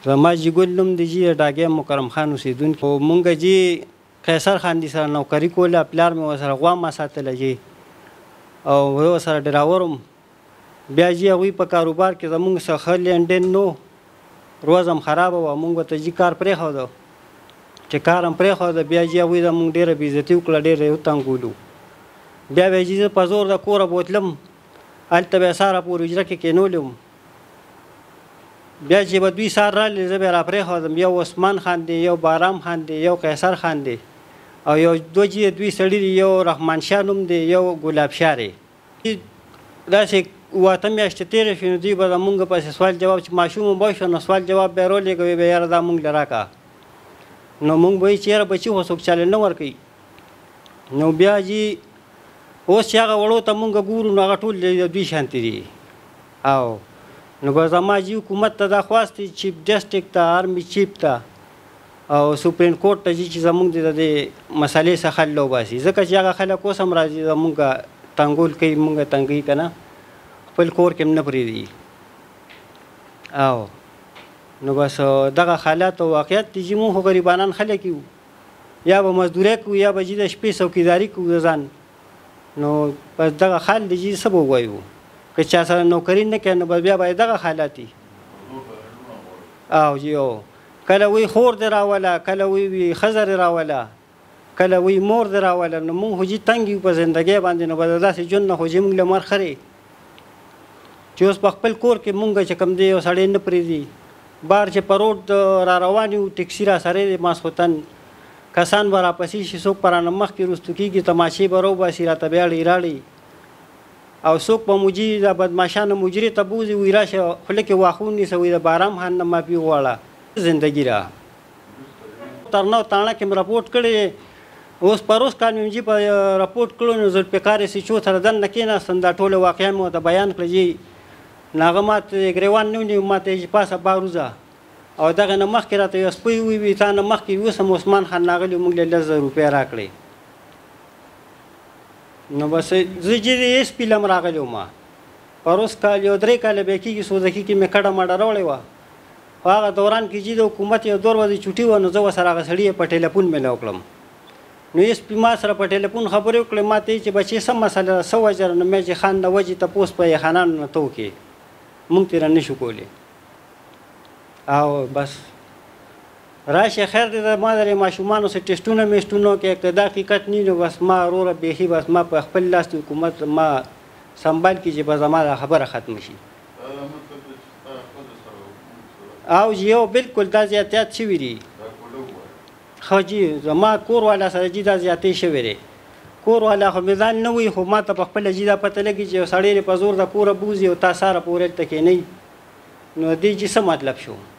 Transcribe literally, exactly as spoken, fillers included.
زما جي ګل نوم دی جي ډاګی مکرم خان اوسېدونکی خو مونږ جي قیصر خاندي سره نوکري کوله پلار مې ورسره غوا ما ساتله جي او زه ورسره ډراور وم. بیا جي هغوی په کاروبار کې زمونږ څه ښه لینډین نو روز هم خرابه وه. مونږ ورته جي کار پرېښوده چې کار هم پرېښوده بیا جي هغوی زمونږ ډېره بېعزتي وکړه ډېر یې وتنګولو. بیا به یې جي زه په زور د کوره بوتلم هلته به یې ساره پورې حجره کې کېنولی وم. بیا چې به دوی سار راغلې زه به یې را پرېښودم. یو عثمان خان دی یو بارام خان دی یو قیصر خان دی او یو دوه جي دوی سړي دي یو رحمان شاه نوم دی یو ګلاب شاه دی. داسې اووه اته میاشتې تېرې شوې نو دوی به زمونږ پسې سوال جواب چې ماشوم هم وشو نو سوال جواب به یې رولېږه وی به یاره دا مونږ له راکړه. نو مونږ به وایي چې یاره بچي خو څوک چاله نه ورکوي. نو بیا جي اوس چې هغه وړو ته مونږ ګورو نو هغه ټول د دوی شانتې دي. او نو به زما جي حکومت ته دا خواست دی چیف ډسټرکټ ته آرمي چیف ته او سپریم کورټ ته جي چې زمونږ د دې مسلې څخه حل وباسي ځکه چې هغه خلک اوس هم راځي زمونږ تنګول کوي مونږ تنګوي که نه خپل کور کې هم نه پرېږدي. او نو بس دغه حالات او واقعیت دي چې مونږ خو غریبانان خلک یو یا به مزدورۍ کوو یا به جي د شپې څوکیداري کوو د ځان. نو بس دغه حال دی جي څه به ووایو که چا سره نوکري نه کوي نو بس بیا به دغه حالات دي. او جي او کله وی خور دې راوله کله وی وي ښځه دې راوله کله وی مور دې راوله. نو مونږ خو جي تنګ یو په زندګۍ باندې نو به د داسې ژوند نه خو جي مونږ له مر ښه چې اوس په خپل کور کې مونږ چې کوم دی یو سړی نه پرېږدي. بار چې په روډ را روان یو ټکسي را سره دی ماسخوتن کسان به راپسې شي څوک په رانه مخکې وروستو کېږي تماشې به راوباسي راته بیا اړې راړې او څوک به مجري د بدماشانه مجري ته بوځي وایي راشه خوله کې واښه ونیسه وایي د بارام خان نه معافي وغواړه. زندګي را ترنو تاڼه کې مې رپورټ کړی اوس پروس کال مې جي په رپورټ کړو نو ذوالفقار سیچو سره دننه کېناستم دا ټوله واقعه مې ورته بیان کړه جي نو هغه ماته ګریوان نه ونیو ماته یې پاسه باروزه او دغه نه مخکې راته یو سپی وویل تا نه مخکې اوس هم عثمان خان راغلی موږ له لس زره روپۍ راکړې. نو بس زه جي د ایس پي له هم راغلی وم پروس کال یو درې کاله بیا کېږي سوزکي کې مې کډه مډه راوړې وه په هغه دوران کې جي د حکومت یو دوه ورځې چوټي وه نو زه ورسره هغه سړي په ټلیفون مې وکړم. نو ایس پي ما سره په ټلیفون خبرې وکړې ما ته یې چې بچې څه مسله ده څه وجه ده. نو مې چې خان د وجې تپوس په یې خانانو نه ته وکړې مونږ ترې نه شو کولی. او بس راشه خیر دی ما د ماشومانو سره ټسټونه میسټونو کې که دا حقیقت نه نو بس ما وروره بیخي بس ما په خپل لاس د حکومت ما سنبال کړي چې به زما دا خبره ختمه شي. او جي یو بلکل دا زیاتیات شوي دي. خو جي زما کور والا سره جي دا زیاتې شوې دی. کور والا خو مې ځان نه وایي خو ما ته په خپله جي دا پته لګي چې یو سړی په زور د کوره بوځي او تا ساره پورې هلته کښېنوي نو دې جي څه مطلب شو.